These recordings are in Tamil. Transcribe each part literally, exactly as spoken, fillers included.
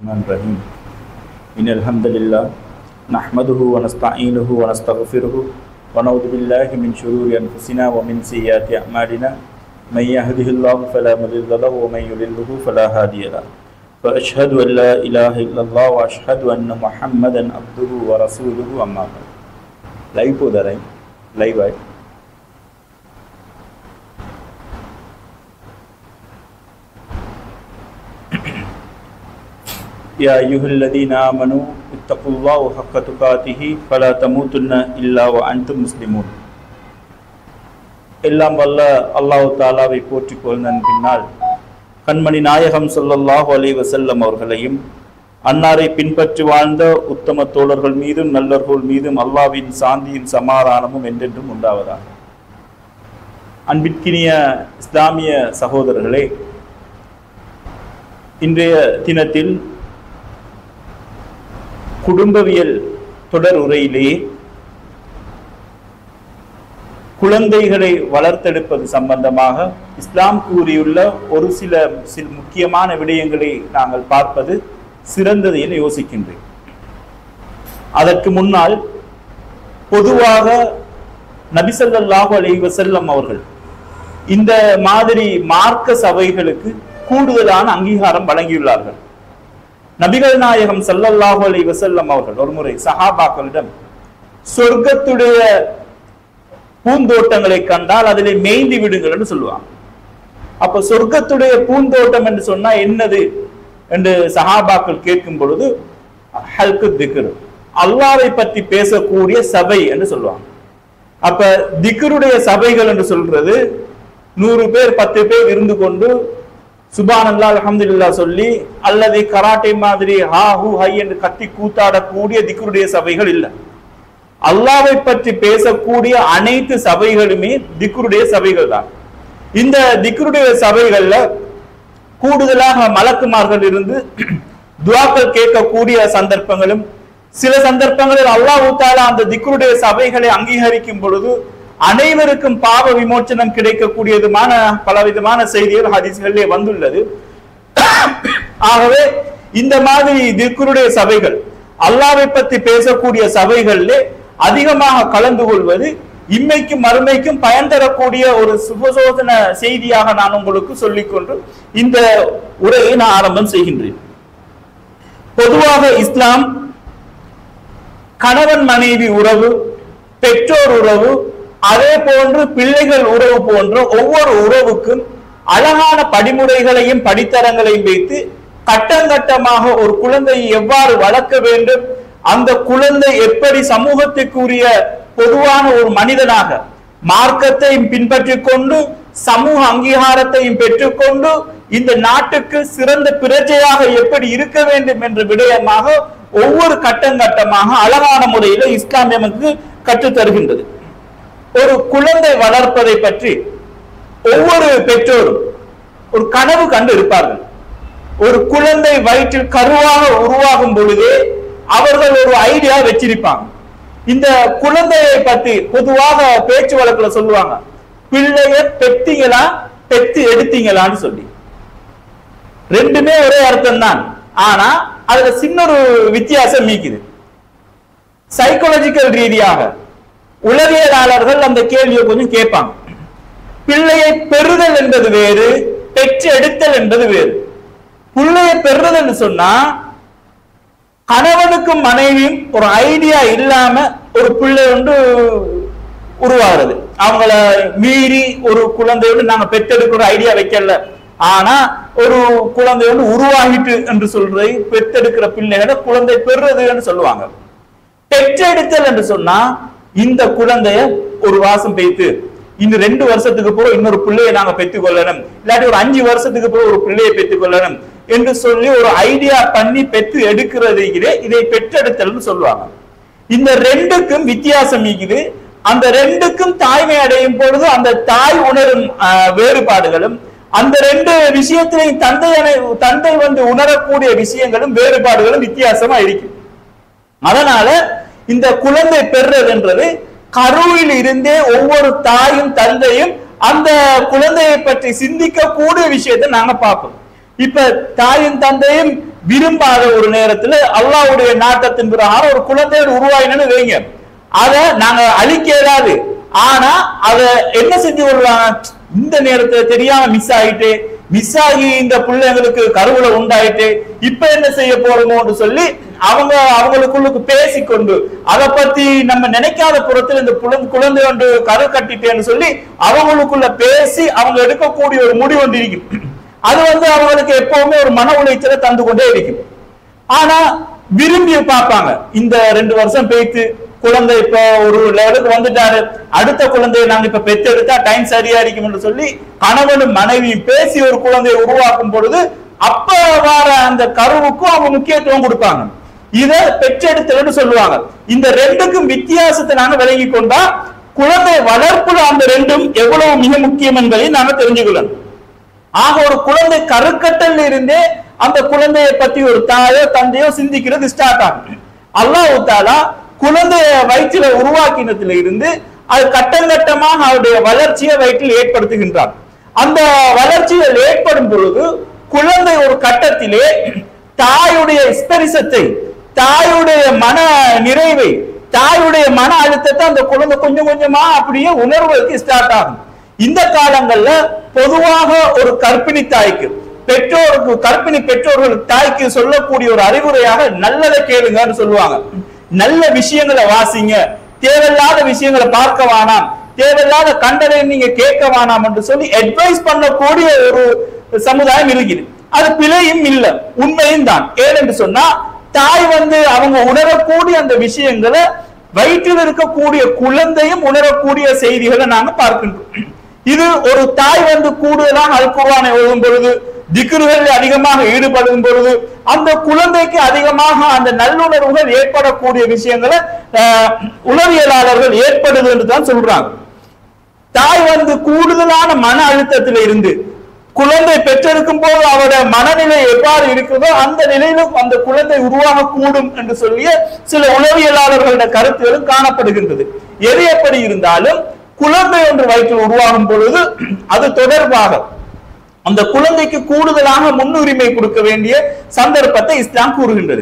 Bismillahirrahmanirrahim. Innal hamdalillah nahmaduhu wa nasta'inuhu wa nastaghfiruhu wa na'udzu billahi min shururi anfusina wa min sayyiati a'malina may yahdihillahu fala mudilla lahu wa may yudlilhu fala hadiya lahu. Wa ashhadu an la ilaha illallah wa ashhadu anna Muhammadan abduhu wa rasuluhu amma ba'd. Live போதரை live ஆய் يا أيها الذين آمنوا اتقوا الله حق تقاته فلا تموتن إلا وأنتم مسلمون. எல்லாம் வல்ல அல்லாஹ் தஆலாவை போற்றிக் கொள்வதன் பின்னால் கண்மணி நாயகம் ஸல்லல்லாஹு அலைஹி வஸல்லம் அவர்களையும் அன்னாரை பின்பற்றி வாழ்ந்த உத்தம தோழர்கள் மீதும் நல்லர்கள் மீதும் அல்லாஹ்வின் சாந்தியும் சமாதானமும் என்றென்றும் உண்டாவதாக. அன்பிற்கினிய இஸ்லாமிய சகோதரர்களே, இன்றைய தினத்தில் குடும்பவியல் தொடர் உரையிலே குழந்தைகளை வளர்த்தெடுப்பது சம்பந்தமாக இஸ்லாம் கூறியுள்ள ஒரு சில சில முக்கியமான விடயங்களை நாங்கள் பார்ப்பது சிறந்தது என யோசிக்கின்றேன். அதற்கு முன்னால் பொதுவாக நபி ஸல்லல்லாஹு அலைஹி வஸல்லம் அவர்கள் இந்த மாதிரி மார்க்க சபைகளுக்கு கூடுதலான அங்கீகாரம் வழங்கியுள்ளார்கள். நபிகள் நாயகம் ஸல்லல்லாஹு அலைஹி வஸல்லம் அவர்கள் ஒரு முறை சஹாபாக்களிடம் சொர்க்கத்துடைய பூந்தோட்டங்களை கண்டால் அதிலே மேய்ந்து விடுங்கள் என்று சொல்லுவாங்க. அப்ப சொர்க்கத்துடைய பூந்தோட்டம் என்று சொன்னா என்னது என்று சஹாபாக்கள் கேட்கும் பொழுது ஹல்கு திக்ர், அல்லாஹ்வை பற்றி பேசக்கூடிய சபை என்று சொல்லுவாங்க. அப்ப திக்ருடைய சபைகள் என்று சொல்றது நூறு பேர் பத்து பேர் இருந்து கொண்டு சுபானல்லாஹ் அல்ஹம்துலில்லாஹ் சொல்லி அல்லது கராட்டே மாதிரி ஹா ஹூ ஹை என்று கத்தி கூத்தாடக்கூடிய திக்ருடைய சபைகள் இல்லை. அல்லாஹ்வை பற்றி பேசக்கூடிய அனைத்து சபைகளுமே திக்ருடைய சபைகள் தான். இந்த திக்ருடைய சபைகள்ல கூடுதலாக மலக்குமார்கள் இருந்து துஆக்கள் கேட்கக்கூடிய சந்தர்ப்பங்களும், சில சந்தர்ப்பங்களில் அல்லாஹ் தஆலா அந்த திக்ருடைய சபைகளை அங்கீகரிக்கும் பொழுது அனைவருக்கும் பாவ விமோச்சனம் கிடைக்கக்கூடியதுமான பலவிதமான செய்திகள் ஹதீஸ்களிலே வந்துள்ளது. ஆகவே இந்த மாதிரி திக்ருடைய சபைகள், அல்லாஹ்வை பற்றி பேசக்கூடிய சபைகளிலே அதிகமாக கலந்து கொள்வது இம்மைக்கும் மறுமைக்கும் பயன் தரக்கூடிய ஒரு சுபசோதன செய்தியாக நான் உங்களுக்கு சொல்லிக்கொண்டு இந்த உரையை நான் ஆரம்பம் செய்கின்றேன். பொதுவாக இஸ்லாம் கணவன் மனைவி உறவு, பெற்றோர் உறவு, அதே போன்று பிள்ளைகள் உறவு போன்ற ஒவ்வொரு உறவுக்கும் அழகான படிமுறைகளையும் படித்தரங்களையும் வைத்து கட்டங்கட்டமாக ஒரு குழந்தையை எவ்வாறு வளர்க்க வேண்டும், அந்த குழந்தை எப்படி சமூகத்துக்குரிய பொதுவான ஒரு மனிதனாக மார்க்கத்தையும் பின்பற்றி கொண்டு சமூக அங்கீகாரத்தையும் பெற்றுக்கொண்டு இந்த நாட்டுக்கு சிறந்த பிரஜையாக எப்படி இருக்க வேண்டும் என்ற விடயமாக ஒவ்வொரு கட்டங்கட்டமாக அழகான முறையில இஸ்லாம் நமக்கு கற்றுத் தருகின்றது. ஒரு குழந்தை வளர்ப்பதை பற்றி ஒவ்வொரு பெற்றோரும் ஒரு கனவு கண்டு இருப்பார்கள். ஒரு குழந்தை வயிற்றில் கருவாக உருவாகும் பொழுதே அவர்கள் ஒரு ஐடியா வச்சிருப்பாங்க. இந்த குழந்தையை பற்றி பொதுவாக பேச்சு வழக்குல சொல்லுவாங்க, பிள்ளைய பெத்தீங்களா பெத்து எடுத்தீங்களான்னு சொல்லி. ரெண்டுமே ஒரே அர்த்தம் தான், ஆனா அதுல சின்ன ஒரு வித்தியாசம் நீக்குது. சைக்காலஜிக்கல் ரீதியாக உளவியலாளர்கள் அந்த கேள்வியை கொஞ்சம் கேட்பாங்க. பிள்ளையை பெறுதல் என்பது வேறு, பெற்று எடுத்தல் என்பது வேறு. பிள்ளையை பெறுதல் என்று சொன்னா கணவனுக்கும் மனைவியும் ஒரு ஐடியா இல்லாம ஒரு பிள்ளை ஒன்று உருவாகிறது. அவங்கள மீறி ஒரு குழந்தையோடு நாங்க பெற்றெடுக்கிற ஐடியா வைக்கல, ஆனா ஒரு குழந்தையோடு உருவாகிட்டு என்று சொல்றது பெற்றெடுக்கிற பிள்ளைகளை குழந்தை பெறுறது என்று சொல்லுவாங்க. பெற்றெடுத்தல் என்று சொன்னா இந்த குழந்தைய ஒரு வாசம் பெய்த்து இன்னும் ரெண்டு வருஷத்துக்கு போற இன்னொரு பிள்ளையை நாங்க பெற்றுக் கொள்ளணும், இல்லாட்டி ஒரு அஞ்சு வருஷத்துக்கு போற ஒரு பிள்ளையை பெற்றுக் கொள்ளணும் என்று சொல்லி ஒரு ஐடியா பண்ணி பெற்று எடுக்கிறது இதை பெற்றெடுத்தல்னு சொல்லுவாங்க. இந்த ரெண்டுக்கும் வித்தியாசம் இருக்குது. அந்த ரெண்டுக்கும் தாய்மை அடையும் பொழுது அந்த தாய் உணரும் வேறுபாடுகளும், அந்த ரெண்டு விஷயத்திலையும் தந்தை தந்தை வந்து உணரக்கூடிய விஷயங்களும் வேறுபாடுகளும் வித்தியாசமா இருக்கு. அதனால இந்த குழந்தை பெறுறதுன்றது கருவில் இருந்தே ஒவ்வொரு தாயும் தந்தையும் அந்த குழந்தையை பற்றி சிந்திக்க கூடிய விஷயத்தை நாங்க பார்ப்போம். இப்ப தாயும் தந்தையும் விரும்பாத ஒரு நேரத்துல அல்லாஹ்வுடைய நாட்டத்தின் பிரகாரம் ஒரு குழந்தை உருவாயினு வைங்க, அதை நாங்க அழிக்க இயலாது. ஆனா அத என்ன செஞ்சு கொள்வாங்க, இந்த நேரத்துல தெரியாம மிஸ் ஆயிட்டு மிஸ் ஆகி இந்த பிள்ளைங்களுக்கு கருவுல உண்டாயிட்டு இப்ப என்ன செய்ய போறோமோன்னு சொல்லி அவங்க அவங்களுக்குள்ளுக்கு பேசிக்கொண்டு அதை பத்தி நம்ம நினைக்காத புறத்தில் இந்த குழந்தை ஒன்று கரு கட்டிட்டேன்னு சொல்லி அவங்களுக்குள்ள பேசி அவங்க எடுக்கக்கூடிய ஒரு முடிவு ஒன்று இருக்கும். அது வந்து அவங்களுக்கு எப்பவுமே ஒரு மன உளைச்சலை தந்து கொண்டே இருக்கும். ஆனா விரும்பி பார்ப்பாங்க, இந்த ரெண்டு வருஷம் பேய்த்து குழந்தை இப்ப ஒரு லெவலுக்கு வந்துட்டாரு, அடுத்த குழந்தையை நாங்க இப்ப பெற்றெடுத்தா டைம் சரியா இருக்கும் என்று சொல்லி கணவனும் மனைவியும் பேசி ஒரு குழந்தையை உருவாக்கும் பொழுது அப்ப வர அந்த கருவுக்கும் அவங்க முக்கியத்துவம் கொடுப்பாங்க. இத பெற்றெடுத்தல்னு சொல்லுவாங்க. இந்த ரெண்டுக்கும் வித்தியாசத்தை நாங்க விளங்கி கொண்டா குழந்தை வளர்ப்புல அந்த ரெண்டும் எவ்வளவு மிக முக்கியம் என்பதை நாங்க தெரிஞ்சுக்கொள்ளணும். ஆக ஒரு குழந்தை கருக்கட்டல் இருந்தே அந்த குழந்தையை பத்தி ஒரு தாயோ தந்தையோ சிந்திக்கிறது ஸ்டார்ட் ஆகும். அல்லாஹ் தஆலா குழந்தைய வயிற்றில உருவாக்கினத்துல இருந்து அது கட்டம் கட்டமாக அவருடைய வளர்ச்சியை வயிற்றில் ஏற்படுத்துகின்றார். அந்த வளர்ச்சிகள் ஏற்படும் பொழுது குழந்தை ஒரு கட்டத்திலே தாயுடைய ஸ்பரிசத்தை, தாயுடைய மன நிறைவை, தாயுடைய மன அழுத்தத்தை அந்த குழந்தை கொஞ்சம் கொஞ்சமா அப்படியே உணர்வதற்கு ஸ்டார்ட் ஆகும். இந்த காலங்கள்ல பொதுவாக ஒரு கர்ப்பிணி தாய்க்கு பெற்றோருக்கு கர்ப்பிணி பெற்றோர்களுக்கு தாய்க்கு சொல்லக்கூடிய ஒரு அறிவுரையாக நல்லதை கேளுங்கன்னு சொல்லுவாங்க. நல்ல விஷயங்களை வாசிங்க, தேவையில்லாத விஷயங்களை பார்க்க வேணாம், தேவையில்லாத கண்டனை நீங்க கேட்க வேணாம் என்று சொல்லி அட்வைஸ் பண்ணக்கூடிய ஒரு சமுதாயம் இருக்குது. அது பிழையும் இல்லை, உண்மையும் தான். ஏனென்று சொன்னா தாய் வந்து அவங்க உணரக்கூடிய அந்த விஷயங்களை வயிற்றில் இருக்கக்கூடிய குழந்தையும் உணரக்கூடிய செய்திகளை நாங்க பார்க்கின்றோம். இது ஒரு தாய் வந்து கூடுதலாக அல் குர்ஆனை ஓதும் பொழுது, திக்ருகளில் அதிகமாக ஈடுபடும் பொழுது அந்த குழந்தைக்கு அதிகமாக அந்த நல்லுணர்வுகள் ஏற்படக்கூடிய விஷயங்களை உளவியலாளர்கள் ஏற்படுது என்று தான் சொல்றாங்க. தாய் வந்து கூடுதலான மன அழுத்தத்தில் இருந்து குழந்தை பெற்றெடுக்கும் போது அவருடைய மனநிலை எவ்வாறு இருக்கிறதோ அந்த நிலையிலும் அந்த குழந்தை உருவாக கூடும் என்று சொல்லிய சில உளவியலாளர்களுடைய கருத்துகளும் காணப்படுகின்றது. எது எப்படி இருந்தாலும் குழந்தை ஒன்று வயிற்றில் உருவாகும் பொழுது அது தொடர்பாக அந்த குழந்தைக்கு கூடுதலாக முன்னுரிமை கொடுக்க வேண்டிய சந்தர்ப்பத்தை இஸ்லாம் கூறுகின்றது.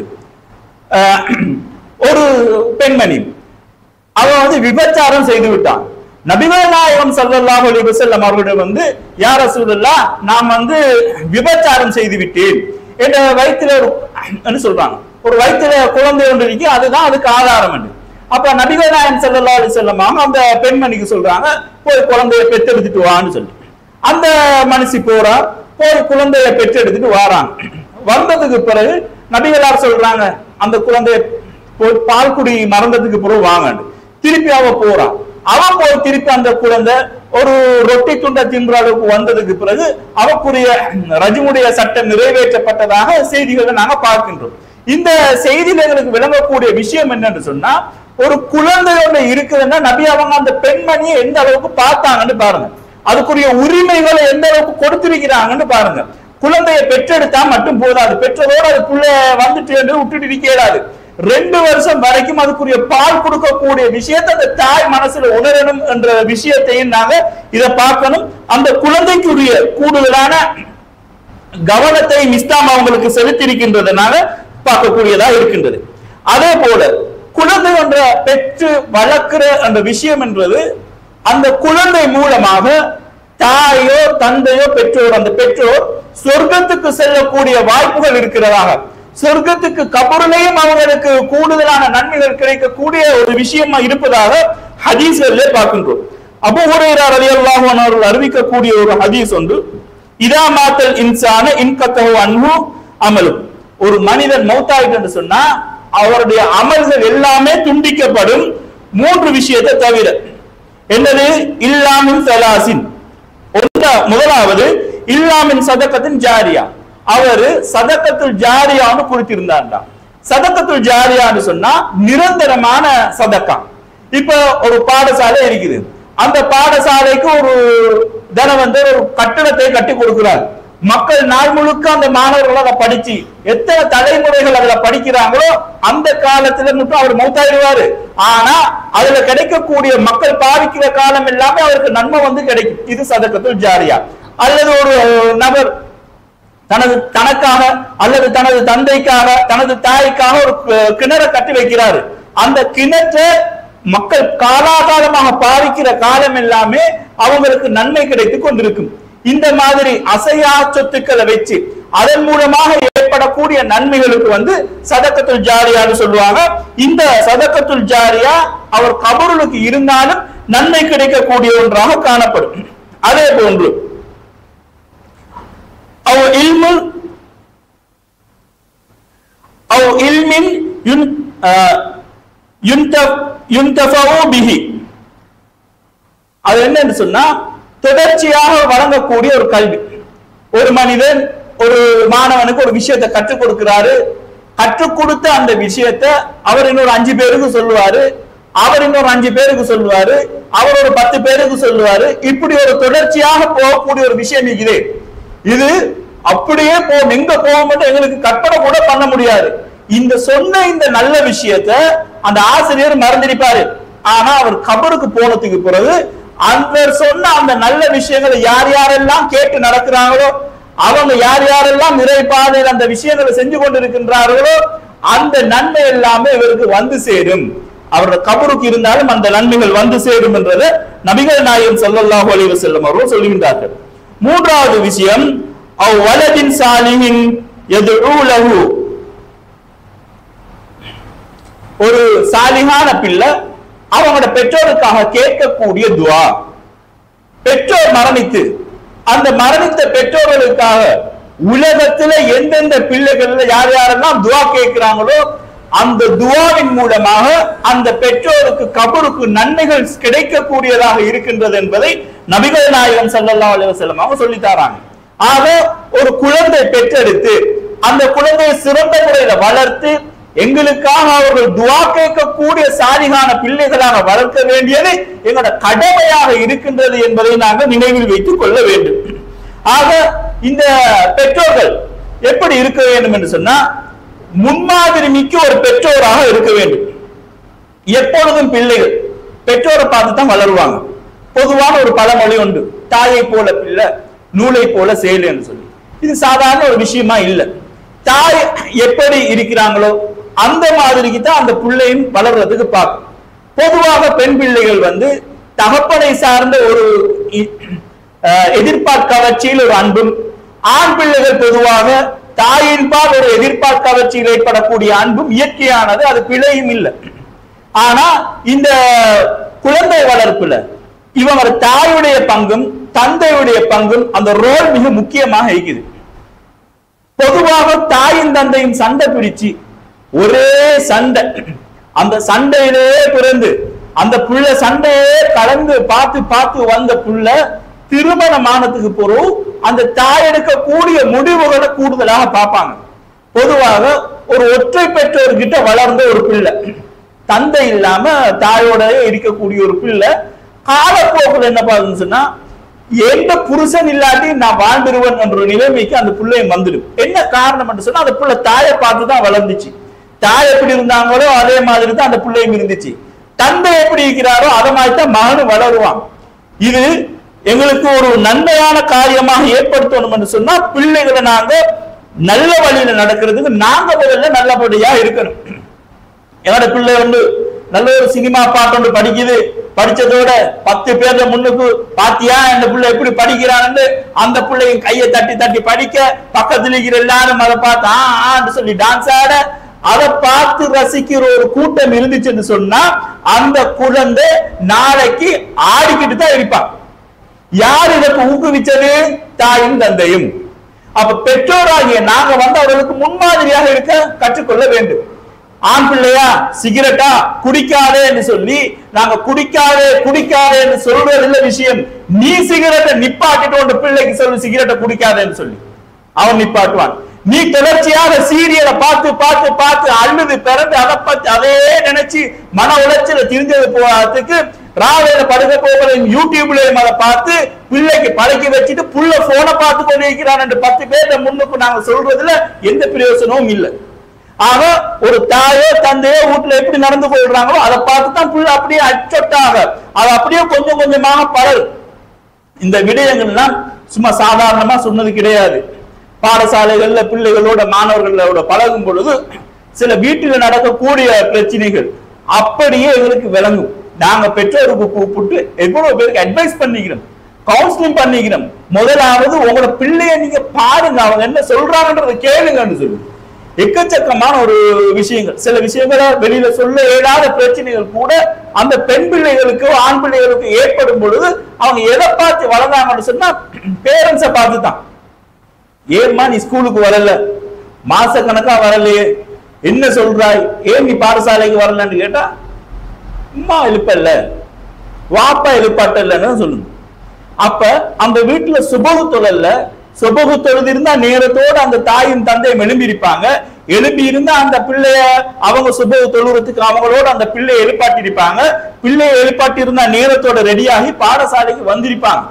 ஒரு பெண்மணி அவ வந்து விபச்சாரம் செய்து விட்டான். நபிகள் நாயகம் ஸல்லல்லாஹு அலைஹி வஸல்லம் அவர்களிடம் வந்து யா ரசூலுல்லாஹ் நான் வந்து விபச்சாரம் செய்து விட்டேன் என்ற வயிற்றில ஒரு சொல்றாங்க, ஒரு வயிற்றில குழந்தை ஒன்று இருக்கு, அதுதான் அதுக்கு ஆதாரம் என்று. அப்ப நபிகள் நாயகம் ஸல்லல்லாஹு அலைஹி வஸல்லம் அந்த பெண்மணிக்கு சொல்றாங்க, போய் குழந்தையை பெற்றெடுத்துட்டு வான்னு சொல்லி. அந்த மனுஷி போறா, போய் குழந்தைய பெற்றெடுத்துட்டு வாராங்க. வந்ததுக்கு பிறகு நபிகளார் சொல்றாங்க, அந்த குழந்தைய போய் பால் குடி மறந்ததுக்கு பிறகு வாங்க. திருப்பி அவ போறா, அவ போய் திருப்பி அந்த குழந்தை ஒரு ரொட்டி துண்டை தின்ற அளவுக்கு வந்ததுக்கு பிறகு அவக்குரிய ரஜிமுடைய சட்டம் நிறைவேற்றப்பட்டதாக செய்திகளை நாங்க பார்க்கின்றோம். இந்த செய்தியில எங்களுக்கு விளங்கக்கூடிய விஷயம் என்னன்னு சொன்னா, ஒரு குழந்தையோட இருக்குதுன்னா நபி அவங்க அந்த பெண்மணியை எந்த அளவுக்கு பார்த்தாங்கன்னு பாருங்க, அதுக்குரிய உரிமைகளை எந்த அளவுக்கு கொடுத்திருக்கிறாங்கன்னு பாருங்க. குழந்தையை பெற்றெடுத்தா மட்டும் போதாது, பெற்றதோடு அது புள்ள வந்துட்டு என்று விட்டுட்டு இருக்கேடாது. ரெண்டு வருஷம் வரைக்கும் அதுக்குரிய பால் கொடுக்கக்கூடிய விஷயத்தை அந்த தாய் மனசுல உணரணும் என்ற விஷயத்தையும் நாங்க இதை பார்க்கணும். அந்த குழந்தைக்குரிய கூடுதலான கவனத்தை இஸ்லாம் அவங்களுக்கு செலுத்தியிருக்கின்றதுனால பார்க்கக்கூடியதா இருக்கின்றது. அதே போல குழந்தை என்ற பெற்று வளர்க்கிற அந்த விஷயம் என்றது அந்த குழந்தை மூலமாக தாயோ தந்தையோ பெற்றோர் அந்த பெற்றோர் சொர்க்கத்துக்கு செல்லக்கூடிய வாய்ப்புகள் இருக்கிறதாக, சொர்க்கத்துக்கு கபரிலேயும் அவங்களுக்கு கூடுதலான நன்மைகள் கிடைக்கக்கூடிய ஒரு விஷயமா இருப்பதாக ஹதீஸ்களிலே பார்க்கின்றோம். அபூ ஹுரைரா ரலியல்லாஹு அன்ஹு அவர்கள் அறிவிக்கக்கூடிய ஒரு ஹதீஸ் ஒன்று, இதா மாத்தல் இன்சான இன்கத்தஹு அன்ஹு அமலு, ஒரு மனிதன் மௌத்தாயிட்டு என்று சொன்னா அவருடைய அமல்கள் எல்லாமே துண்டிக்கப்படும் மூன்று விஷயத்தை தவிர. என்னது? இல்லாமின் சலாசின், முதலாவது இல்லாமின் சதக்கத்தின் ஜாரியா, அவரு சதக்கத்துல் ஜாரியான்னு குறித்திருந்தார்டா. சதக்கத்துல் ஜாரியான்னு சொன்னா நிரந்தரமான சதக்கா. இப்ப ஒரு பாடசாலை இருக்குது, அந்த பாடசாலைக்கு ஒரு தனவந்தர் ஒரு கட்டடத்தை கட்டி கொடுக்கிறார். மக்கள் நாள் முழுக்க அந்த மாணவர்கள் அதை படிச்சு எத்தனை தலைமுறைகள் அதுல படிக்கிறாங்களோ அந்த காலத்துல மட்டும் அவர் மௌத்தாயிடுவாரு. ஆனா அதுல கிடைக்கக்கூடிய மக்கள் பாவிக்கிற காலம் எல்லாமே அவருக்கு நன்மை வந்து கிடைக்கும். இது சதக்கத்துல் ஜாரியா. அல்லது ஒரு நபர் தனது தனக்காக அல்லது தனது தந்தைக்காக தனது தாய்க்காக ஒரு கிணறை கட்டி வைக்கிறாரு. அந்த கிணற்றை மக்கள் காலாகாலமாக பாவிக்கிற காலம் எல்லாமே அவங்களுக்கு நன்மை கிடைத்துக் கொண்டிருக்கும். இந்த மாதிரி அசையா சொத்துக்களை வச்சு அதன் மூலமாக ஏற்படக்கூடிய நன்மைகளுக்கு வந்து சதக்கத்துல் ஜாரியான்னு சொல்லுவாங்க. இந்த சதக்கத்துல் ஜாரியா அவர் கபருளுக்கு இருந்தாலும் நன்மை கிடைக்கக்கூடிய ஒன்றாக காணப்படும். அதே போன்று அவ் இல்முல் அவ் இல்மின் யுன் யுன்தஃப் யுன்தஃபு பிஹி, அது என்னன்னு சொன்னா தொடர்ச்சியாக வழங்கக்கூடிய ஒரு கல்வி. ஒரு மனிதன் ஒரு மாணவனுக்கு ஒரு விஷயத்தை கற்றுக் கொடுக்கிறாரு. கற்றுக் கொடுத்த அந்த விஷயத்தை அவர் இன்னொரு அஞ்சு பேருக்கு சொல்லுவாரு, அவர் இன்னொரு அஞ்சு பேருக்கு சொல்லுவாரு, அவர் ஒரு பத்து பேருக்கு சொல்லுவாரு. இப்படி ஒரு தொடர்ச்சியாக போகக்கூடிய ஒரு விஷயம் இது. இது அப்படியே போ எங்க போக மட்டும் எங்களுக்கு கற்பனை கூட பண்ண முடியாது. இந்த சொன்ன இந்த நல்ல விஷயத்தை அந்த ஆசிரியர் மறந்திருப்பாரு. ஆனா அவர் கபருக்கு போனதுக்கு பிறகு அந்த சொன்ன அந்த நல்ல விஷயங்களை யார் யாரெல்லாம் கேட்டு நடக்கிறாங்களோ, அவங்க யார் யாரெல்லாம் நிறைப்பாதையில் அந்த விஷயங்களை செஞ்சு கொண்டிருக்கின்றார்களோ அந்த நன்மை எல்லாமே இவருக்கு வந்து சேரும். அவரோட கபருக்கு இருந்தாலும் அந்த நன்மைகள் வந்து சேரும் என்றதை நபிகள் நாயகம் ஸல்லல்லாஹு அலைஹி வஸல்லம் அவர்கள் சொல்லுகின்றார்கள். மூன்றாவது விஷயம் அவ் வலதின் சாலிஹின் யதுஉ லஹு, ஒரு சாலிஹான பிள்ளை அவங்களோட பெற்றோருக்காக கேட்கக்கூடிய துஆ. பெற்றோர் மரணித்து அந்த மரணித்த பெற்றோர்களுக்காக உலகத்துல எந்தெந்த பிள்ளைகள் யார் யாரெல்லாம் துஆ கேட்கிறாங்களோ அந்த துஆவின் மூலமாக அந்த பெற்றோருக்கு கபருக்கு நன்மைகள் கிடைக்கக்கூடியதாக இருக்கின்றது என்பதை நபிகள் நாயகம் ஸல்லல்லாஹு அலைஹி வஸல்லம் அவங்க சொல்லி தராங்க. ஆக ஒரு குழந்தை பெற்றெடுத்து அந்த குழந்தையை சிறந்த முறையில வளர்த்து எங்களுக்காக அவர்கள் துஆ கேட்கக்கூடிய சாலிகான பிள்ளைகளாக வளர்க்க வேண்டியது எங்களோட கடமையாக இருக்கின்றது என்பதை நாங்கள் நினைவில் வைத்துக் கொள்ள வேண்டும். ஆக இந்த பெற்றோர்கள் எப்படி இருக்க வேண்டும் என்று சொன்னா முன்மாதிரி மிக்க ஒரு பெற்றோராக இருக்க வேண்டும். எப்பொழுதும் பிள்ளைகள் பெற்றோரை பார்த்து தான் வளருவாங்க. பொதுவான ஒரு பழமொழி உண்டு, தாயை போல பிள்ளை நூலை போல செயல் என்று சொல்லி. இது சாதாரண ஒரு விஷயமா இல்லை. தாய் எப்படி இருக்கிறாங்களோ அந்த மாதிரிக்கு தான் அந்த பிள்ளையும் வளர்றதுக்கு பார்க்கும். பொதுவாக பெண் பிள்ளைகள் வந்து தகப்பனை சார்ந்த ஒரு எதிர்பார்க்கவர்ச்சியில் ஒரு அன்பும், ஆண் பிள்ளைகள் பொதுவாக தாயின்பால் ஒரு எதிர்பார்க்கவர்ச்சியில் ஏற்படக்கூடிய அன்பும் இயற்கையானது, அது பிழையும் இல்லை. ஆனா இந்த குழந்தை வளர்ப்புல இவங்க தாயுடைய பங்கும் தந்தையுடைய பங்கும் அந்த ரோல் மிக முக்கியமாக இருக்குது. பொதுவாக தாயும் தந்தையும் சண்டை பிடிச்சு ஒரே சண்டை, அந்த சண்டையிலே பிறந்து அந்த புள்ள சண்டையே கலந்து பார்த்து பார்த்து வந்த புள்ள திருமணமானதுக்கு பிறகு அந்த தாய் எடுக்கக்கூடிய முடிவுகளை கூடுதலாக பார்ப்பாங்க. பொதுவாக ஒரு ஒற்றை பெற்றோர்கிட்ட வளர்ந்த ஒரு பிள்ளை, தந்தை இல்லாம தாயோட இருக்கக்கூடிய ஒரு பிள்ளை காலப்போக்கில் என்ன பாருன்னு சொன்னா எந்த புருஷன் இல்லாட்டி நான் வாழ்ந்துருவேன் என்ற நிலைமைக்கு அந்த பிள்ளையும் வந்துடும். என்ன காரணம் என்று சொன்னா அந்த பிள்ளை தாயை பார்த்து தான் வளர்ந்துச்சு. தாய் எப்படி இருந்தாங்களோ அதே மாதிரி தான் அந்த பிள்ளையும் இருந்துச்சு. தந்தை எப்படி இருக்கிறாரோ அதை மாதிரி தான் மகனும் வளருவான். இது எங்களுக்கு ஒரு நன்மையான காரியமாக ஏற்படுத்தணும் என்று சொன்னா பிள்ளைகளை நாங்க நல்ல வழியில நடக்கிறதுக்கு நாங்க முதல்ல நல்லபடியா இருக்கணும். என்னோட பிள்ளை வந்து நல்ல ஒரு சினிமா பாட்டு ஒன்று படிக்குது, படிச்சதோட பத்து பேர்ல முன்னுக்கு பாத்தியா இந்த பிள்ளை எப்படி படிக்கிறான்னு அந்த பிள்ளையும் கையை தட்டி தட்டி படிக்க, பக்கத்துல இருக்கிற எல்லாரும் அதை பார்த்து ஆன்னு சொல்லி டான்ஸ் ஆட, அதை பார்த்து ரசிக்கிற ஒரு கூட்டம் இருந்துச்சுன்னு சொன்னா அந்த குழந்தை நாளைக்கு ஆடிக்கிட்டு தான் இருப்பான். யார் இதற்கு ஊக்குவிச்சது? தாயும் தந்தையும். அப்ப பெற்றோராகிய நாங்க வந்து அவர்களுக்கு முன்மாதிரியாக இருக்க கற்றுக்கொள்ள வேண்டும். ஆண் பிள்ளையா சிகரெட்டா குடிக்காதே என்று சொல்லி நாங்க குடிக்காதே குடிக்காதே என்று சொல்றது இல்ல விஷயம். நீ சிகரெட்டை நிப்பாட்டிட்டு உன் பிள்ளைக்கு சொல்லு சிகரெட்டை குடிக்காதேன்னு சொல்லி அவன் நிப்பாட்டுவான். நீ தொடர்ச்சியாக சீரியலை பார்த்து பார்த்து பார்த்து அழுது பிறந்து அதை பத்தி அதே நினைச்சு மன உளைச்சல திரிஞ்சது போறதுக்கு ராவேல படுக்க போகிற யூடியூப்லயும் அதை பார்த்து பிள்ளைக்கு பழக்கி வச்சுட்டு புள்ள போனை பார்த்து கொண்டு இருக்கிறான் என்று பத்து பேர்ல முன்னுக்கு நாங்க சொல்றதுல எந்த பிரயோசனமும் இல்லை. ஆக ஒரு தாயோ தந்தையோ வீட்டுல எப்படி நடந்து கொள்றாங்களோ அதை பார்த்து தான் புள்ள அப்படியே அச்சொட்டாக அதை அப்படியே கொஞ்சம் கொஞ்சமாக பழகு. இந்த விடயங்கள்லாம் சும்மா சாதாரணமா சொன்னது கிடையாது. பாடசாலைகள்ல பிள்ளைகளோட மாணவர்களோட பழகும் பொழுது சில வீட்டில் நடக்கக்கூடிய பிரச்சனைகள் அப்படியே எங்களுக்கு விளங்கும். நாங்க பெற்றோருக்கு கூப்பிட்டு எவ்வளவு பேருக்கு அட்வைஸ் பண்ணிக்கிறோம், கவுன்சிலிங் பண்ணிக்கிறோம். முதலாவது உங்களோட பிள்ளைய நீங்க பாருங்க, அவங்க என்ன சொல்றாங்கன்றத கேளுங்கன்னு சொல்லுங்க. எக்கச்சக்கமான ஒரு விஷயங்கள், சில விஷயங்களை வெளியில சொல்ல இயலாத பிரச்சனைகள் கூட அந்த பெண் பிள்ளைகளுக்கு ஆண் பிள்ளைகளுக்கு ஏற்படும் பொழுது அவங்க எதை பார்த்து வளர்ந்தாங்கன்னு சொன்னா பேரண்ட்ஸை பார்த்து தான். ஏம்மா நீ ஸ்கூலுக்கு வரல, மாச கணக்கா வரலையே, என்ன சொல்றாய், ஏன் நீ பாடசாலைக்கு வரலன்னு கேட்டா அம்மா எழுப்பல்ல, வாப்பா எழுப்பாட்டல்லன்னு சொல்லுங்க. அப்ப அந்த வீட்டுல சுபகு தொழல்ல, சுபகு தொழுது இருந்தா நேரத்தோடு அந்த தாயும் தந்தையும் எழும்பி இருப்பாங்க. எழுப்பி இருந்தா அந்த பிள்ளைய அவங்க சுபகு தொழுறதுக்கு அவங்களோட அந்த பிள்ளையை எழுப்பாட்டி இருப்பாங்க. பிள்ளையை எழுப்பாட்டி இருந்தா நேரத்தோட ரெடியாகி பாடசாலைக்கு வந்திருப்பாங்க.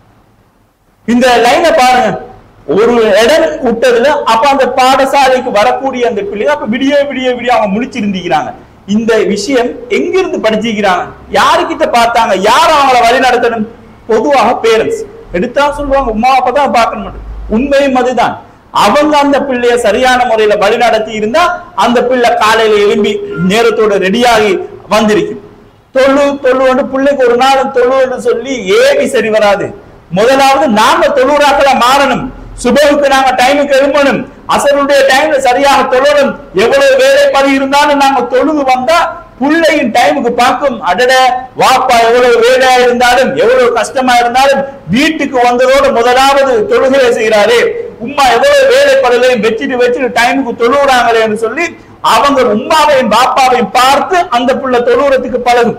இந்த லைனை பாருங்க, ஒரு இடம் விட்டதுல அப்ப அந்த பாடசாலைக்கு வரக்கூடிய அந்த பிள்ளைங்க அப்ப விடிய விடிய விடிய அவங்க முடிச்சிருந்திருக்கிறாங்க. இந்த விஷயம் எங்கிருந்து படிச்சிருக்கிறாங்க, யாருக்கிட்ட பார்த்தாங்க, யார் அவங்கள வழி நடத்தணும்? பொதுவாக பேரண்ட்ஸ் எடுத்தா சொல்லுவாங்க உமா அப்பதான் பார்க்கணும். உண்மையும் அதுதான். அவங்க அந்த பிள்ளைய சரியான முறையில வழி நடத்தி இருந்தா அந்த பிள்ளை காலையில எழும்பி நேரத்தோட ரெடியாகி வந்திருக்கும். தொழு தொழு பிள்ளைக்கு ஒரு நாள் தொழுன்னு சொல்லி ஏவி சரி வராது. முதலாவது நாங்க தொழுறாக்கள மாறணும். சுபவுக்கு நாங்க டைமுக்கு எழும்பணும், அசருடைய டைம்ல சரியாக தொழணும். எவ்வளவு வேலைப்படி இருந்தாலும் நாங்க தொழுது வந்தா பிள்ளையின் டைமுக்கு பார்க்கும். அடட வாப்பா எவ்வளவு வேலையா இருந்தாலும் எவ்வளவு கஷ்டமா இருந்தாலும் வீட்டுக்கு வந்ததோடு முதலாவது தொழுகையை செய்யறாரு, உம்மா எவ்வளவு வேலைப்படலையும் வச்சுட்டு வச்சுட்டு டைமுக்கு தொழுகிறாங்களே என்று சொல்லி அவங்க உம்மாவையும் பாப்பாவையும் பார்த்து அந்த பிள்ளை தொழுகிறதுக்கு பழகும்.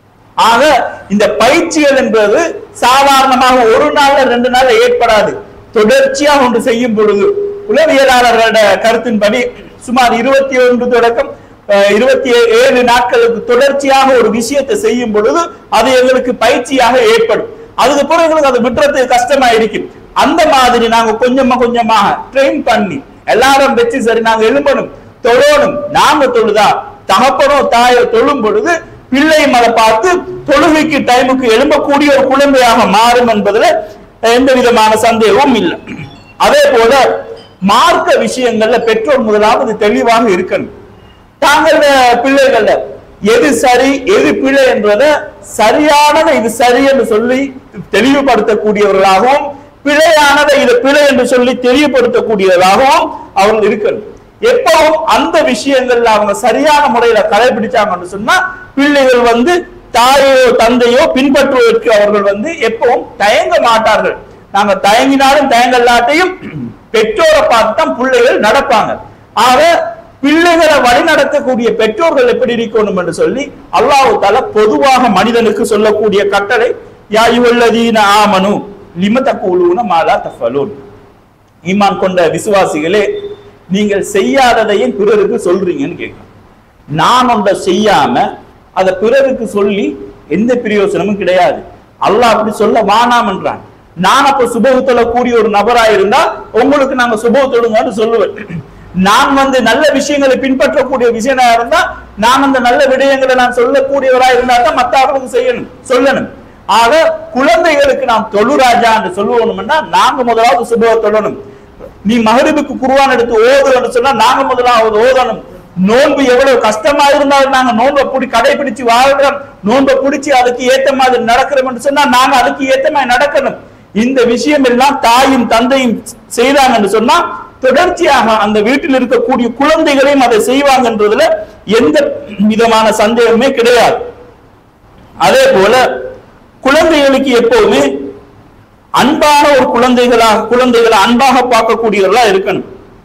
ஆக இந்த பயிற்சிகள் என்பது சாதாரணமாக ஒரு நாள்ல ரெண்டு நாள்ல ஏற்படாது. தொடர்ச்சியாக ஒன்று செய்யும் பொழுது உளவியலாளர்களோட கருத்தின்படி சுமார் இருபத்தி ஒன்று தொடக்கம் இருபத்தி ஏழு நாட்களுக்கு தொடர்ச்சியாக ஒரு விஷயத்தை செய்யும் பொழுது அது எங்களுக்கு பயிற்சியாக ஏற்படும். அதுக்கு பிறகு எங்களுக்கு அது விட்டுறதுக்கு கஷ்டமா இருக்கும். அந்த மாதிரி நாங்க கொஞ்சமா கொஞ்சமாக ட்ரெயின் பண்ணி எல்லாரும் வச்சு சரி நாங்க எழும்பணும், தொழணும். நாங்க தொழுதா தகப்பனோ தாயோ தொழும் பொழுது பிள்ளையும் அதை பார்த்து தொழுகைக்கு டைமுக்கு எழும்பக்கூடிய ஒரு குழந்தையாக மாறும் என்பதுல எந்த விதமான சந்தேகமும் இல்லை. அதே போல மார்க்க விஷயங்கள்ல பெற்றோர் முதலாவது தெளிவாக இருக்கணும். தாங்கள பிள்ளைகள்ல எது சரி எது பிழை என்றத சரியானதை இது சரி என்று சொல்லி தெளிவுபடுத்தக்கூடியவர்களாகவும் பிழையானதை இது பிழை என்று சொல்லி தெளிவுபடுத்தக்கூடியவர்களாகவும் அவர்கள் இருக்கணும். எப்பவும் அந்த விஷயங்கள்ல அவங்க சரியான முறையில கடைபிடிச்சாங்கன்னு சொன்னா பிள்ளைகள் வந்து தாயோ தந்தையோ பின்பற்றுவதற்கு அவர்கள் வந்து எப்பவும் தயங்க மாட்டார்கள். நாங்க தயங்கினாலும் தயங்கல்லாட்டையும் பெற்றோரை பார்த்து தான் பிள்ளைகள் நடப்பாங்க. ஆக பிள்ளைகளை வழி நடத்தக்கூடிய பெற்றோர்கள் எப்படி இருக்கணும் என்று சொல்லி அல்லாஹ் தஆலா பொதுவாக மனிதனுக்கு சொல்லக்கூடிய கட்டளை யா அய்யுஹல்லதீன ஆமனு லிம தகூலூன மா லா தஃபலூன். ஈமான் கொண்ட விசுவாசிகளே, நீங்கள் செய்யாததையும் பிறருக்கு சொல்றீங்கன்னு கேட்கணும். நான் ஒன்றை செய்யாம அதை பிறருக்கு சொல்லி எந்த பிரயோசனமும் கிடையாது. அல்லாஹ் அப்படி சொல்ல வானாம் என்றான். நான் அப்ப சுபவத்துல கூடிய ஒரு நபராக இருந்தா உங்களுக்கு நாங்க சுபவத்தொடுங்கன்னு சொல்லுவேன். நான் வந்து நல்ல விஷயங்களை பின்பற்றக்கூடிய விஷயமா இருந்தா நான் அந்த நல்ல விடயங்களை நான் சொல்லக்கூடியவராக இருந்தா தான் மற்றவர்களுக்கு செய்யணும் சொல்லணும். ஆக குழந்தைகளுக்கு நாம் தொழுராஜா என்று சொல்லுவோம்னா நாங்க முதலாவது சுபவ தொழணும். நீ மகரிபுக்கு குர்ஆன் எடுத்து ஓதுன்னு சொன்னா நாங்க முதலாவது ஓதணும். நோன்பு எவ்வளவு கஷ்டமா இருந்தாலும் நாங்க நோன்பை பிடி கடைபிடிச்சு வாழ்றோம், நோன்பை பிடிச்சி அதுக்கு ஏத்த மாதிரி நடக்கிறோம் என்று சொன்னா நாங்க அதுக்கு ஏத்த மாதிரி நடக்கணும். இந்த விஷயம் எல்லாம் தாயும் தந்தையும் செய்தாங்கன்னு சொன்னா தொடர்ச்சியாக அந்த வீட்டில் இருக்கக்கூடிய குழந்தைகளையும் அதை செய்வாங்கன்றதுல எந்த விதமான சந்தேகமே கிடையாது. அதே போல குழந்தைகளுக்கு எப்போதுமே அன்பான ஒரு குழந்தைகளா குழந்தைகளை அன்பாக பார்க்கக்கூடியவர்களா இருக்கணும்.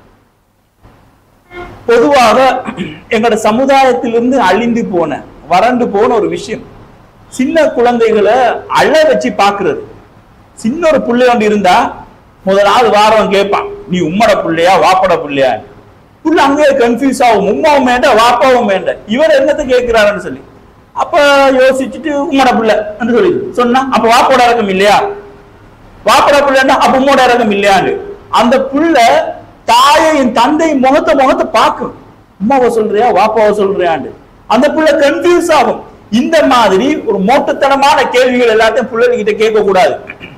பொதுவாக எங்களோட சமுதாயத்திலிருந்து அழிந்து போன வறண்டு போன ஒரு விஷயம் சின்ன குழந்தைகளை அழ வச்சு பாக்குறது. சின்ன ஒரு பிள்ளை ஒன்று இருந்தா முதலாவது வாரம் கேட்பான், நீ உம்மட பிள்ளையா வாப்பட பிள்ளையா? புள்ள அங்கே கன்ஃபியூஸ் ஆகும், உம்மாவும் வேண்டாம் வாப்பாவும் வேண்டாம், இவர் என்னத்தை கேட்கிறாருன்னு சொல்லி. அப்ப யோசிச்சுட்டு உம்மட பிள்ளை சொல்லி சொன்னா அப்ப வாப்போட இறக்கம் இல்லையா, வாப்பட பிள்ளைன்னா அப்ப உம்மோட இறக்கம் இல்லையான்னு அந்த புள்ள தாயையும் தந்தையும் முகத்தை முகத்தை பார்க்கும். உம்மாவை சொல்றியா வாப்பாவை சொல்றியான்னு அந்த புள்ள கன்ஃபியூஸ் ஆகும். இந்த மாதிரி ஒரு மோட்டுத்தனமான கேள்விகள் எல்லாத்தையும் பிள்ளைகிட்ட கேட்க கூடாது.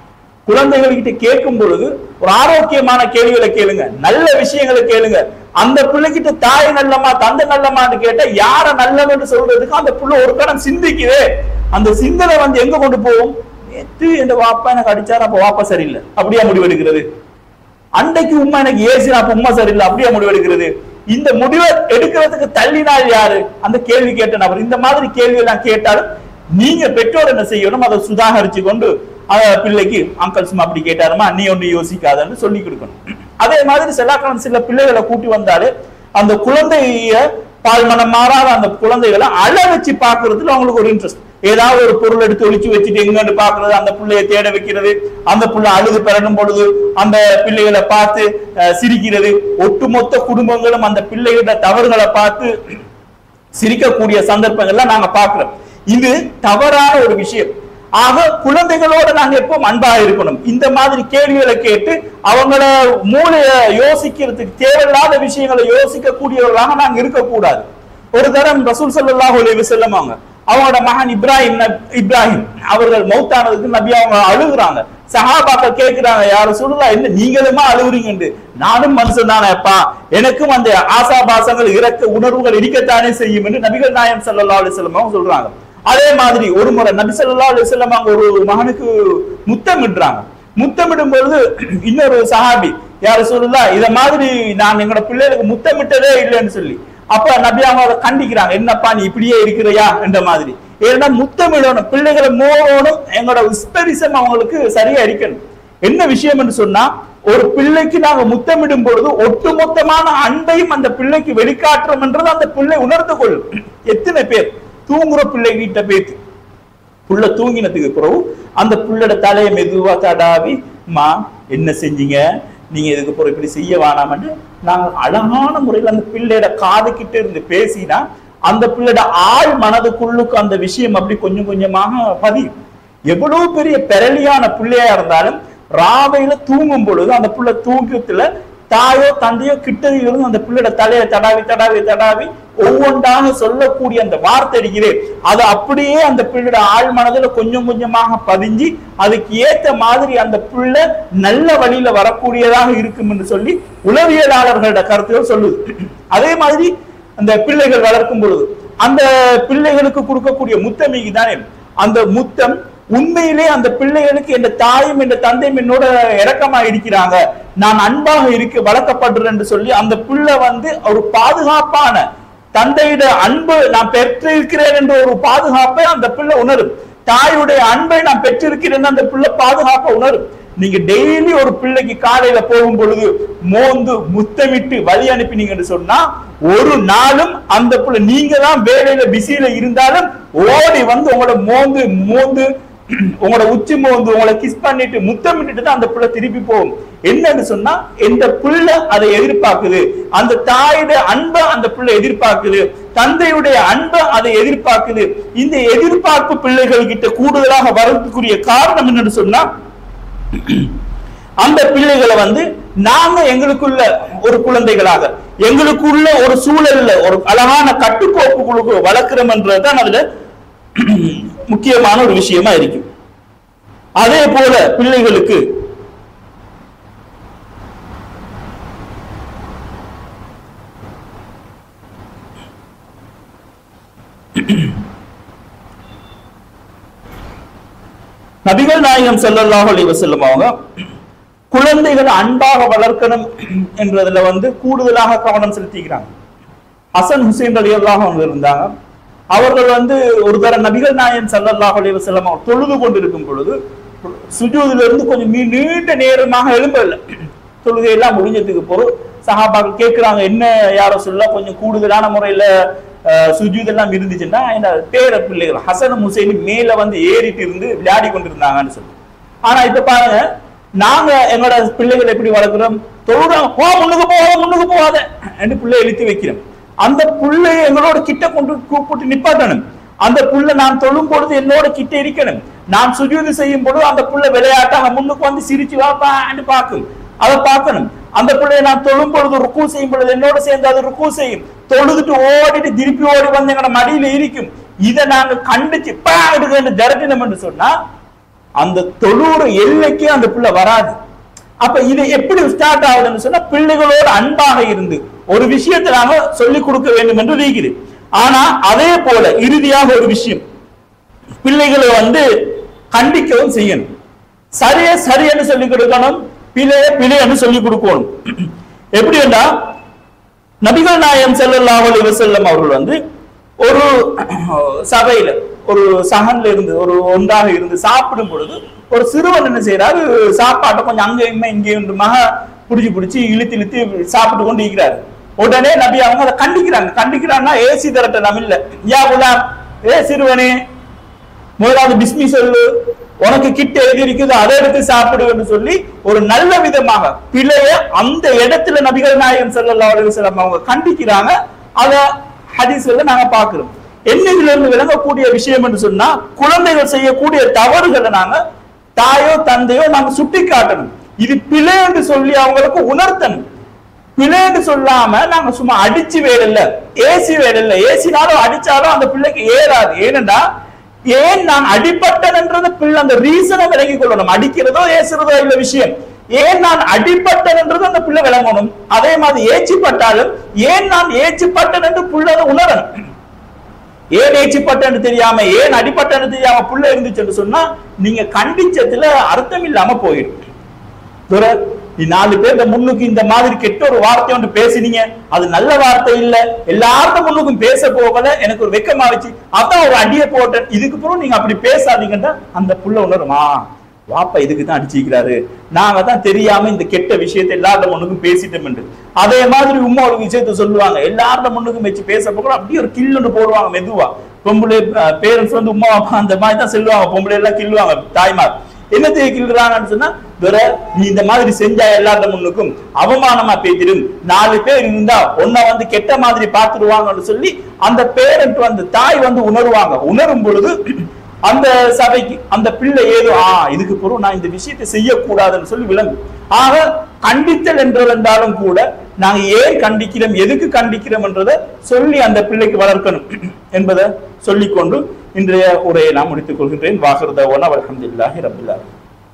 குழந்தைகள்கிட்ட கேட்கும் பொழுது ஒரு ஆரோக்கியமான கேள்விகளை கேளுங்க, நல்ல விஷயங்களை கேளுங்க. அந்த பிள்ளைகிட்ட தாய் நல்லமா தந்தை நல்லமான்னு கேட்டா யார நல்லவன்னு சொல்றதுக்கு அந்த பிள்ளை ஒரு கணம் சிந்திக்குதே. அந்த சிந்தனை வந்து எங்க கொண்டு போகும்? நேற்று என் வாப்பா எனக்கு அடிச்சாரு, அப்ப வாப்பா சரியில்லை, அப்படியா முடிவெடுக்கிறது? அன்றைக்கு உண்மை எனக்கு ஏசினா அப்ப உண்மை சரியில்லை, அப்படியா முடிவெடுக்கிறது? இந்த முடிவை எடுக்கிறதுக்கு தள்ளினால் யாரு? அந்த கேள்வி கேட்ட நபர். இந்த மாதிரி கேள்வி எல்லாம் கேட்டாலும் நீங்க பெற்றோர் என்ன செய்யணும்? அதை சுதாகரிச்சு கொண்டு பிள்ளைக்கு அங்கிள் சும்மா அப்படி கேட்டாருமா, நீ ஒன்று யோசிக்காதன்னு சொல்லி கொடுக்கணும். அதே மாதிரி சில சில பிள்ளைகளை கூட்டி வந்தாலே அந்த குழந்தைய பால்மனம் மாறாத அந்த குழந்தைகளை அழ வச்சு பாக்குறதுல அவங்களுக்கு ஒரு இன்ட்ரெஸ்ட். ஏதாவது ஒரு பொருள் எடுத்து ஒழிச்சு வச்சுட்டு எங்கன்னு பாக்குறது, அந்த பிள்ளைய தேட வைக்கிறது, அந்த பிள்ளை அழுது பெறணும் பொழுது அந்த பிள்ளைகளை பார்த்து சிரிக்கிறது. ஒட்டுமொத்த குடும்பங்களும் அந்த பிள்ளைகளோட தவறுகளை பார்த்து சிரிக்கக்கூடிய சந்தர்ப்பங்கள்லாம் நாங்க பாக்குறோம். இது தவறான ஒரு விஷயம். ஆக குழந்தைகளோட நாங்க எப்போ அன்பாக இருக்கணும். இந்த மாதிரி கேள்விகளை கேட்டு அவங்கள மூளைய யோசிக்கிறதுக்கு தேவையில்லாத விஷயங்களை யோசிக்க கூடியவர்களாக நாங்க இருக்கக்கூடாது. ஒரு தரம் ரசூல் ஸல்லல்லாஹு அலைஹி வஸல்லம் அவங்களோட மகன் இப்ராஹிம் இப்ராஹிம் அவர்கள் மௌத்தானதுக்கு நபி அவங்க அழுகுறாங்க. சஹாபாக்கள் கேட்கிறாங்க, யார சொல்லலாம், என்ன நீங்களுமா அழுகுறீங்க? நானும் மனுஷன் தானேப்பா, எனக்கும் அந்த ஆசாபாசங்கள் இறக்க உணர்வுகள் இருக்கத்தானே செய்யும் என்று நபிகள் நாயகம் ஸல்லல்லாஹு அலைஹி வஸல்லம் சொல்றாங்க. அதே மாதிரி ஒரு முறை நபி ஸல்லல்லாஹு அலைஹி வஸல்லம் அங்க ஒரு மகனுக்கு முத்தமிடுறாங்க. முத்தமிடும் பொழுது இன்னொரு சஹாபி, யார சொல்லலாம், இத மாதிரி நான் எங்களோட பிள்ளைகளுக்கு முத்தமிட்டதே இல்லைன்னு சொல்லி, அப்ப நபி அவங்க அதை கண்டிக்கிறாங்க, என்னப்பா நீ இப்படியே இருக்கிறையா என்ற மாதிரி. ஏன்னா முத்தமிடணும், பிள்ளைகளை மோகணும், எங்களோட விஸ்பரிசம் அவங்களுக்கு சரியா இருக்கணும். என்ன விஷயம் என்று சொன்னா, ஒரு பிள்ளைக்கு நாங்க முத்தமிடும் பொழுது ஒட்டுமொத்தமான அன்பையும் அந்த பிள்ளைக்கு வெளிக்காட்டுறோம் என்றது அந்த பிள்ளை உணர்ந்து கொள்ளும். எத்தனை பேர் தூங்குற பிள்ளை வீட்டை பேத்து புள்ள தூங்கினதுக்கு பிறகு அந்த புள்ளோட தலையை மெதுவா தடாவி, மா என்ன செஞ்சீங்க, நீங்க இதுக்கு பிறகு இப்படி செய்ய வேணாம்னு நாங்க அழகான முறையில் அந்த பிள்ளையோட காது கிட்ட இருந்து பேசினா அந்த பிள்ளையோட ஆள் மனதுக்குள்ளுக்கு அந்த விஷயம் அப்படி கொஞ்சம் கொஞ்சமாக பதியும். எவ்வளவு பெரிய பெரலியான பிள்ளையா இருந்தாலும் ராவையில தூங்கும் பொழுது அந்த பிள்ளை தூக்கத்துல தாயோ தந்தையோ கிட்ட இருந்து அந்த பிள்ளையோட தலையை தடாவி தடாவி தடாவி ஒவ்வொன்றாக சொல்லக்கூடிய அந்த வார்த்தை இருக்கிறே, அது அப்படியே அந்த பிள்ளையோட ஆள் மனதுல கொஞ்சம் கொஞ்சமாக பதிஞ்சு அதுக்கு ஏத்த மாதிரி அந்த பிள்ளை நல்ல வழியில வரக்கூடியதாக இருக்கும் என்று சொல்லி உளவியலாளர்களோட கருத்துகள் சொல்லுது. அதே மாதிரி அந்த பிள்ளைகள் வளர்க்கும் பொழுது அந்த பிள்ளைகளுக்கு கொடுக்கக்கூடிய முத்தமிக்கு தானே, அந்த முத்தம் உண்மையிலே அந்த பிள்ளைகளுக்கு என் தாயும் என் தந்தையும் என்னோட இறக்கமா இருக்கிறாங்க, நான் அன்பாக இருக்க வளர்க்கப்படுறேன் என்று சொல்லி அந்த பிள்ளை வந்து ஒரு பாதுகாப்பான தந்தையுடைய அன்பு நான் பெற்றிருக்கிறேன் என்ற ஒரு பாதுகாப்பை அந்த பிள்ளை உணரும். தாயுடைய அன்பை நான் பெற்றிருக்கிறேன் அந்த பிள்ளை பாதுகாப்பை உணரும். நீங்க டெய்லி ஒரு பிள்ளைக்கு காலையில போகும் பொழுது மோந்து முத்தமிட்டு வழி அனுப்பினீங்கன்னு சொன்னா ஒரு நாளும் அந்த பிள்ளை, நீங்க தான் வேலையில பிஸியில இருந்தாலும் ஓடி வந்து உங்களோட மோந்து மோந்து உங்களோட உச்சி மோந்து உங்களை கிஸ் பண்ணிட்டு முத்தமிட்டு தான் அந்த பிள்ளை திருப்பி போகும். என்னன்னு சொன்னா இந்த பிள்ளை அதை எதிர்பார்க்குது, அந்த தாயுடைய அன்பை அந்த பிள்ளை எதிர்பார்க்குது, தந்தையுடைய அன்பை அதை எதிர்பார்க்குது. இந்த எதிர்பார்ப்பு பிள்ளைகள் கிட்ட கூடுதலாக வரதுக்குரிய காரணம் என்னன்னு சொன்னா, அந்த பிள்ளைகளை வந்து நாங்க எங்களுக்குள்ள ஒரு குழந்தைகளாக எங்களுக்குள்ள ஒரு சூழல்ல ஒரு அழகான கட்டுக்கோப்புகளுக்கு வளர்க்கிறோம் என்றதுதான் அதுல முக்கியமான ஒரு விஷயமா இருக்கு. அதே போல பிள்ளைகளுக்கு நபிகள் நாயகம் ஸல்லல்லாஹு அலைஹி வஸல்லம் அவங்க குழந்தைகளை அன்பாக வளர்க்கணும் என்றதுல வந்து கூடுதலாக கவனம் செலுத்திக்கிறாங்க. ஹசன் ஹுசைன் ரலியல்லாஹு அன்ஹு இருந்தாங்க. அவர்கள் வந்து ஒரு தர நபிகள் நாயகம் ஸல்லல்லாஹு அலைஹி வஸல்லம் அவர் தொழுது கொண்டிருக்கும் பொழுது சுஜூதுல இருந்து கொஞ்சம் நீண்ட நேரமாக எழும்பல. தொழுகையெல்லாம் முடிஞ்சதுக்கு பிறகு சஹாபாக்கள் கேட்கிறாங்க, என்ன யாரோ சொல்ல கொஞ்சம் கூடுதலான முறையில சுஜூத் எல்லாம் இருந்துச்சுன்னா, என்ன பேர பிள்ளைகள் ஹசன் ஹுசைன் மேல வந்து ஏறிட்டு இருந்து விளையாடி கொண்டிருந்தாங்கன்னு சொல்லி. ஆனா இப்ப பாருங்க, நாங்க எங்களோட பிள்ளைகளை எப்படி வளர்க்கிறோம், தொழுறாங்க, போ முன்னுக்கு போகாத முன்னுக்கு போகாத என்று பிள்ளை இழுத்து வைக்கிறோம். அந்த பிள்ளையை எங்களோட கிட்ட கொண்டு கூப்பிட்டு நிப்பாட்டணும். அந்த புள்ள நான் தொழும் பொழுது என்னோட கிட்ட இருக்கணும். நான் சுஜூது செய்யும் பொழுது அந்த புள்ள விளையாட்டாக முன்னுக்கு வந்து சிரிச்சு வாப்பான்னு பார்க்கும், அதை பார்க்கணும். அந்த பிள்ளையை நான் தொழும் பொழுது ருக்கு செய்யும் பொழுது என்னோட சேர்ந்து அது ருக்கு செய்யும். தொழுதுட்டு ஓடிட்டு திருப்பி ஓடி வந்து எங்களோட மடியில இருக்கும். இதை நாங்க கண்டிச்சு பா எடுக்க திரட்டினோம் என்று சொன்னா அந்த தொழுற எல்லைக்கே அந்த பிள்ளை வராது. அப்ப இது எப்படி ஸ்டார்ட் ஆகுதுன்னு சொன்னா, பிள்ளைகளோடு அன்பாக இருந்து ஒரு விஷயத்தை நாம சொல்லிக் கொடுக்க வேண்டும் என்று இருக்குது. ஆனா அதே போல இறுதியாக ஒரு விஷயம், பிள்ளைகளை வந்து கண்டிக்கவும் செய்யணும். சரியா சரியன்னு சொல்லிக் கொடுக்கணும், பிழைய பிழைன்னு சொல்லிக் கொடுக்கணும். எப்படி என்றா, நபிகள் நாயகம் ஸல்லல்லாஹு அலைஹி வஸல்லம் அவர்கள் வந்து ஒரு சபையில ஒரு சகன்ல இருந்து ஒரு ஒன்றாக இருந்து சாப்பிடும் பொழுது ஒரு சிறுவன் என்ன செய்யறாரு, சாப்பாட்டை கொஞ்சம் அங்க இங்க இங்கே மக பிடிச்சி பிடிச்சி இழுத்து இழுத்து சாப்பிட்டு கொண்டு இருக்கிறாரு. உடனே நபி அவங்க அதை கண்டிக்கிறாங்க. கண்டிக்கிறாங்கன்னா ஏசி தரட்ட நம்ம இல்ல, யா குலாம், ஏ சிறுவனே முதலாவது பிஸ்மி சொல்லு, உனக்கு கிட்ட எது இருக்குது அதை எடுத்து சாப்பிடுன்னு சொல்லி ஒரு நல்ல விதமாக பிழைய அந்த இடத்துல நபிகள் நாயகம் ஸல்லல்லாஹு அலைஹி வஸல்லம் அவங்க கண்டிக்கிறாங்க. அத ஹதீஸ்ல நாங்க பாக்குறோம். என்ன இதுல இருந்து விளங்கக்கூடிய விஷயம் என்று சொன்னா, குழந்தைகள் செய்யக்கூடிய தவறுகளை நாங்க தாயோ தந்தையோ நாங்க சுட்டி காட்டணும். இது பிழை என்று சொல்லி அவங்களுக்கு உணர்த்தணும். பிழை என்று சொல்லாம நாங்க சும்மா அடிச்சு வேடல்ல, ஏசி வேடல்ல, ஏசினாலும் அடிச்சாலும் அந்த பிள்ளைக்கு ஏறாது. ஏனென்றா, ஏன் நான் அடிப்பட்டன்ன்றது பிள்ளை அந்த ரீசனை விளங்கி கொள்ளணும். அடிக்கிறதோ ஏசுறதோ இல்ல விஷயம், ஏன் நான் அடிப்பட்டன்ன்றது அந்த பிள்ளை விளங்கணும். அதே மாதிரி ஏச்சிப்பட்டாலும் ஏன் நான் ஏச்சிப்பட்டன் என்று பிள்ளை உணரணும். ஏன் ஏச்சிப்பட்டன்னு தெரியாம ஏன் அடிப்பட்டன்னு தெரியாம புள்ள இருந்துச்சுன்னு சொன்னா நீங்க கண்டிச்சதுல அர்த்தம் இல்லாம போயிடும். நீ நாலு பேர் முன்னுக்கு இந்த மாதிரி கெட்ட ஒரு வார்த்தை ஒன்று பேசினீங்க, அது நல்ல வார்த்தை இல்ல, எல்லாருக்கும் முன்னுக்கும் பேச போகல, எனக்கு ஒரு வெக்கமா வச்சு அதான் ஒரு அடியை போட்டேன், இதுக்கு பிறகு நீங்க அப்படி பேசாதீங்கன்னா அந்த புள்ள உணருமா, வாப்பா இதுக்கு தான் அடிச்சுக்கிறாரு, நாங்க தான் தெரியாம இந்த கெட்ட விஷயத்தை எல்லாரும் முன்னுக்கும் பேசிட்டோம் என்று. அதே மாதிரி உம்மா ஒரு விஷயத்த சொல்லுவாங்க, எல்லாரும் முன்னுக்கும் வச்சு பேச போக அப்படியே ஒரு கில்லுன்னு போடுவாங்க மெதுவா. பொம்பளை பேரண்ட்ஸ் வந்து உம்மா அந்த மாதிரி தான் சொல்லுவாங்க, பொம்பளை எல்லாம் கில்லுவாங்க தாய்மார். என்னத்தைய கில்றாங்கன்னு சொன்னா, நீ இந்த மாதிரி செஞ்சா எல்லாரும் முன்னுக்கும் அவமானமா பேசிடும், நாலு பேர் இருந்தா ஒன்ன வந்து கெட்ட மாதிரி பாத்துருவாங்கன்னு சொல்லி அந்த பேரண்ட் வந்து தாய் வந்து உணர்வாங்க. உணரும் பொழுது அந்த சபைக்கு அந்த பிள்ளை ஏதோ ஆஹ் இதுக்கு பிறகு நான் இந்த விஷயத்தை செய்யக்கூடாதுன்னு சொல்லி விளங்கும். ஆக கண்டித்தல் என்றாலும் கூட நாங்க ஏன் கண்டிக்கிறோம், எதுக்கு கண்டிக்கிறோம் என்றதை சொல்லி அந்த பிள்ளைக்கு வளர்க்கணும் என்பதை சொல்லிக்கொண்டு இன்றைய உரையை நான் முடித்துக் கொள்கின்றேன். வாஹிருதவானா அல்ஹம்துலில்லாஹி ரப்பில் ஆலமீன்.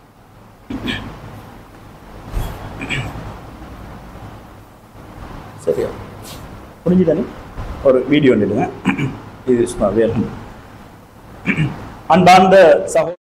சரியா புரிஞ்சுதானே? ஒரு வீடியோ நிடுங்க, இது சும்மா வேறு. அன்பார்ந்த சகோ